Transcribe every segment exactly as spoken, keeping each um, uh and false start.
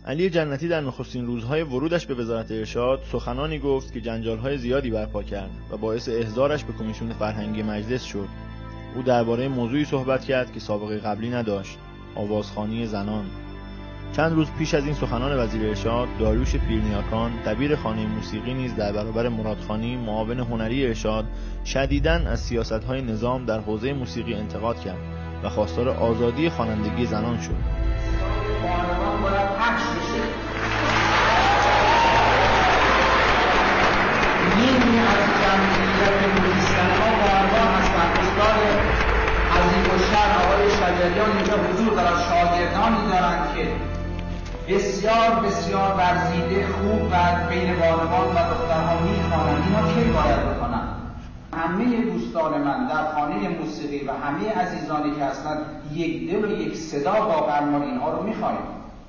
علی جنتی در نخستین روزهای ورودش به وزارت ارشاد سخنانی گفت که جنجال‌های زیادی برپا کرد و باعث احضارش به کمیسیون فرهنگی مجلس شد. او درباره موضوعی صحبت کرد که سابقه قبلی نداشت: آوازخوانی زنان. چند روز پیش از این سخنان وزیر ارشاد، داریوش پیرنیاکان، دبیر خانه موسیقی نیز در برابر مرادخانی، معاون هنری ارشاد، شدیداً از سیاست‌های نظام در حوزه موسیقی انتقاد کرد و خواستار آزادی خوانندگی زنان شد. نیمی از جمعیت موزیسین‌ها بارها هستند. استاد عظیم‌الشأن آقای شجریان اینجا حضور دارد، شاگردانی دارند که بسیار بسیار ورزیده، خوب و بین بانوان و دخترها میخوانند. اینا کی باید بکنن؟ همه دوستان من در خانه موسیقی و همه عزیزانی که هستند یک دل و یک صدا واقعا ما اینها رو میخوایم.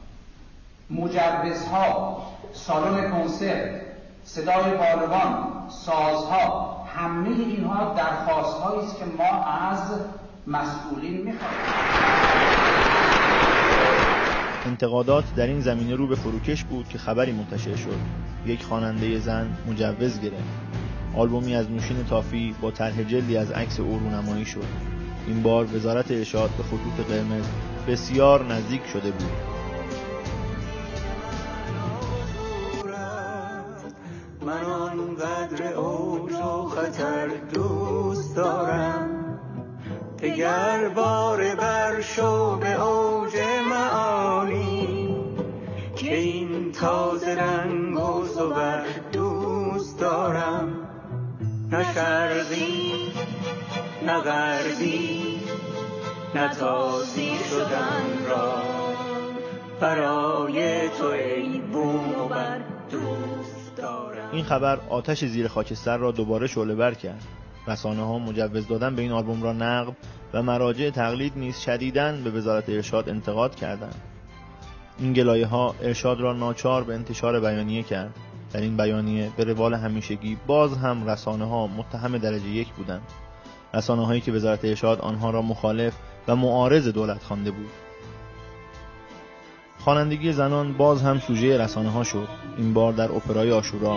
مجوزها، سالن کنسرت، صدای بانوان، سازها، همه اینها درخواست‌هایی است که ما از مسئولین میخوایم. انتقادات در این زمینه رو به فروکش بود که خبری منتشر شد: یک خواننده زن مجوز گرفت. آلبومی از نوشین طافی با طرح جلدی از عکس او رونمایی شد. این بار وزارت ارشاد به خطوط قرمز بسیار نزدیک شده بود. من آنقدر اوج و خطر دوست دارم، دگر بار بر شو به اوج معانی، که این تازه رنگ و زبر دوست دارم. نه شرقی نه غربی، نه تازی شدن را برای تو ای بوم و بر دوست دارم. این خبر آتش زیر خاکستر را دوباره شعله‌ور کرد. رسانه‌ها مجوز دادن به این آلبوم را نقد و مراجع تقلید نیز شدیداً به وزارت ارشاد انتقاد کردند. این گلایه‌ها ارشاد را ناچار به انتشار بیانیه کرد. در این بیانیه به روال همیشگی باز هم رسانه‌ها متهم درجه یک بودند. رسانه‌هایی که وزارت ارشاد آنها را مخالف و معارض دولت خوانده بود. خوانندگی زنان باز هم سوژه رسانه‌ها شد. این بار در اپرای عاشورا.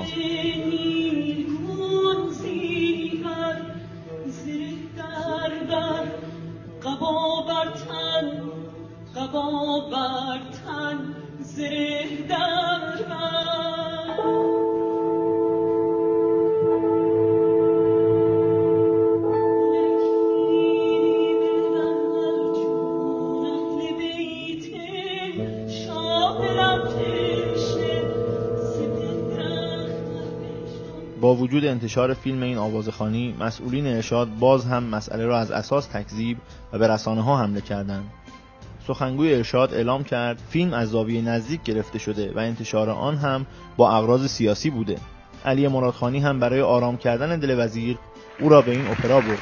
با وجود انتشار فیلم این آوازخوانی، مسئولین ارشاد باز هم مسئله را از اساس تکذیب و به رسانه‌ها حمله کردند. سخنگوی ارشاد اعلام کرد فیلم از زاویه نزدیک گرفته شده و انتشار آن هم با اغراض سیاسی بوده. علی مرادخانی هم برای آرام کردن دل وزیر او را به این اپرا برد.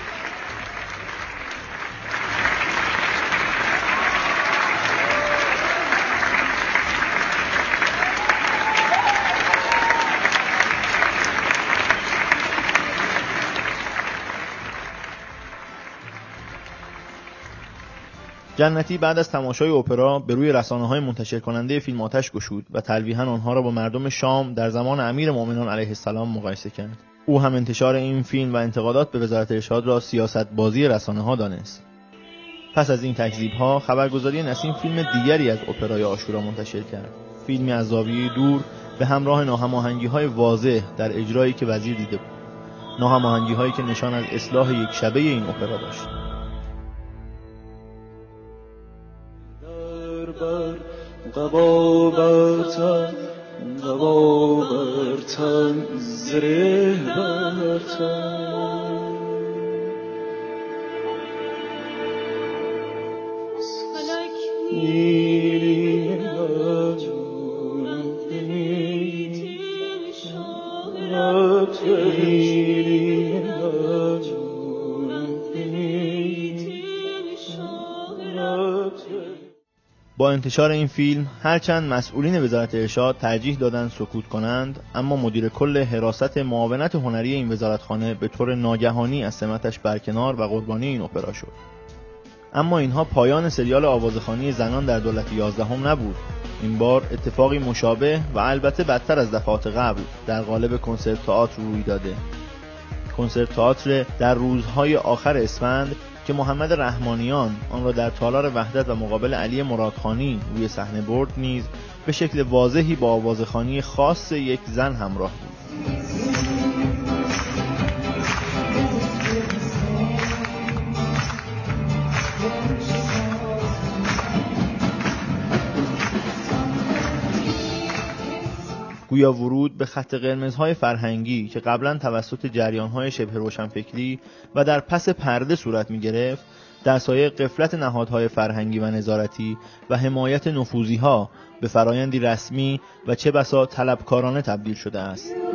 جنتی بعد از تماشای اپرا به روی رسانه‌های منتشر کننده فیلم آتش گشود و تلویحاً آنها را با مردم شام در زمان امیرمؤمنان علیه السلام مقایسه کرد. او هم انتشار این فیلم و انتقادات به وزارت ارشاد را سیاست بازی رسانه‌ها دانست. پس از این تکذیب‌ها، خبرگزاری نسیم فیلم دیگری از اپرای عاشورا منتشر کرد. فیلمی از زاویه دور به همراه ناهماهنگی‌های واضح در اجرایی که وزیر دیده بود. ناهماهنگی‌هایی که نشان از اصلاح یک شبه این اپرا داشت. قبا برتن قبا برتن زره برتن نیلی نجونم بینی شارت نیلی نجونم بینی شارت. با انتشار این فیلم هرچند مسئولین وزارت ارشاد ترجیح دادند سکوت کنند، اما مدیر کل حراست معاونت هنری این وزارتخانه به طور ناگهانی از سمتش برکنار و قربانی این اپرا شد. اما اینها پایان سریال آوازخوانی زنان در دولت یازدهم نبود. این بار اتفاقی مشابه و البته بدتر از دفعات قبل در قالب کنسرت تئاتر روی داده. کنسرت تئاتر در روزهای آخر اسفند که محمد رحمانیان آن را در تالار وحدت و مقابل علی مرادخانی روی صحنه برد نیز به شکل واضحی با آوازخوانی خاص یک زن همراه بود. گویا ورود به خط قرمزهای فرهنگی که قبلا توسط جریانهای شبه روشنفکری و در پس پرده صورت می گرفت، در سایه غفلت نهادهای فرهنگی و نظارتی و حمایت نفوذی‌ها به فرایندی رسمی و چه بسا طلبکارانه تبدیل شده است.